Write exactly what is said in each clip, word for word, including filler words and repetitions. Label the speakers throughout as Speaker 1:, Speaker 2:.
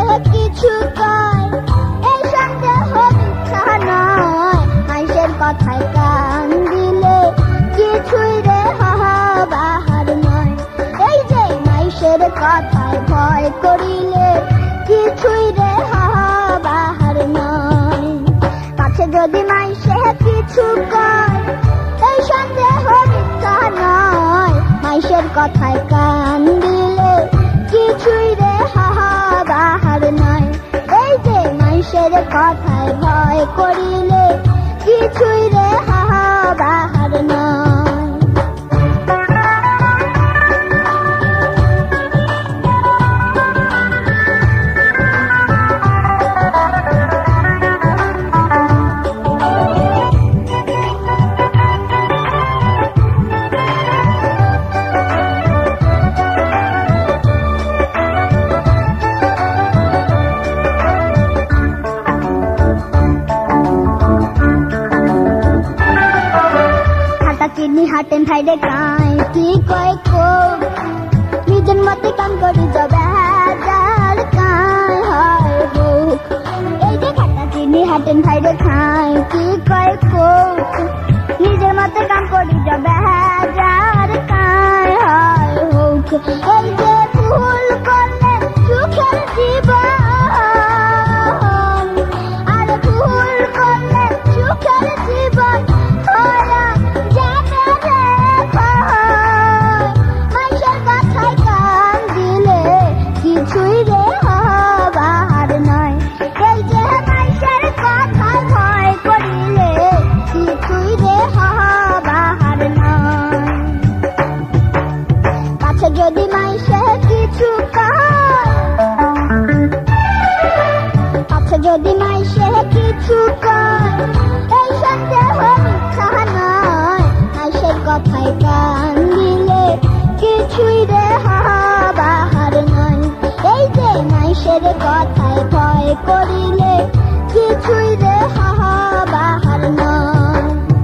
Speaker 1: কিছু কয় এই সন্দেহ মিথ্যা নয়। মাইশের কথায় কান দিলে কিছুই রে বাহার নয়। এই যে মাইশের কথায় ভয় করিলে কিছুই রে বাহার নয়। কাছে যদি মাইশে কিছু কয় এই সন্দেহ মিথ্যা নয়। মাইশের কথায় কান দিলে কিছুই রে বাহার নয়। এই যে মাইশের কথায় ভয় করিলে কিছুই রে বাহার নয়। চিনি হাটেন ভাইরে কাই কি কয় কোক নিজের মতে কাম করি যাবে হাজার কাই হয় হোক। এই যে খাটা চিনি হাটেন ভাইরে খাই কি কয় কোক নিজের মতে কাম করি যাবে হাজার কাই হয় হোক। এই যে ভুল করলে সুখের জীবন আর ভুল করলে সুখের জীবন কিছুই রে বাহার নয়। এই যে মাইশের কথায় ভয় করিলে কিছুই রে বাহার নয়। কাছে যদি মাইশে কিছু কয় কাছে যদি মাইশে কিছু কয় এই সন্দেহ মিথ্যা নয়। মাইশের কথায় কান দিলে কিছুই রে বাহার নয়। এই যে মাইশের কথায় ভয় করিলে কিছুই রে বাহার নয়।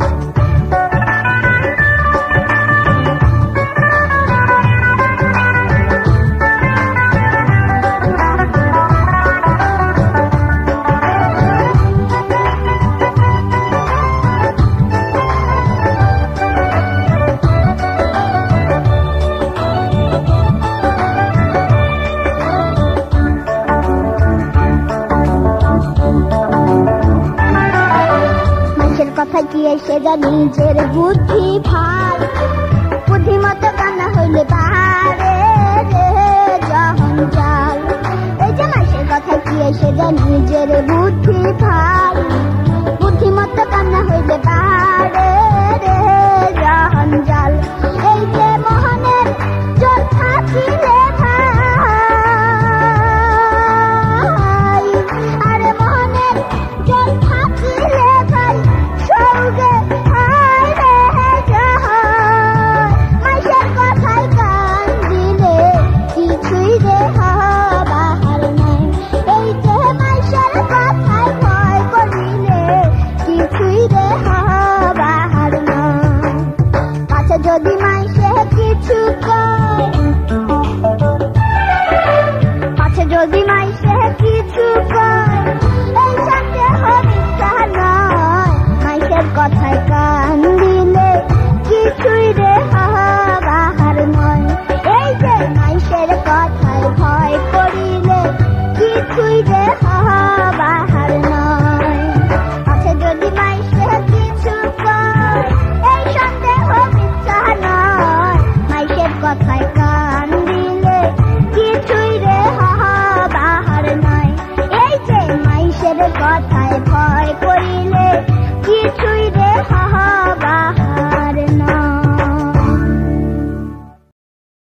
Speaker 1: কথায় কি এসে যা নিজের বুদ্ধি ভাল বুদ্ধিমতো কান্না হইলে বাহারে রে যখন জাল। এই যে মাসের কথায় কি এসে যা নিজের বুদ্ধি ভাল বুদ্ধিমতো কান্না হইলে বাহারে রে যখন জাল। এই যে মোহনের জোর থাকিলে ভাই আরে মোহনের জোর থাকিলে ভাই মাইশের কথায় কান দিলে কিছুই রে বাহার নয়। এই যে মাইশের কথায় ভয় করিলে কিছুই রে বাহার নয়। কাছে যদি মাইশে কিছু কয় কাছে যদি মাইশে কিছু কয় এই সন্দেহ মিথ্যা নয়। মাইশের কথায় কান দিলে কিছুই রে বাহার নয়। এই যে মাইশের কথায় ভয় করিলে কিছুই রে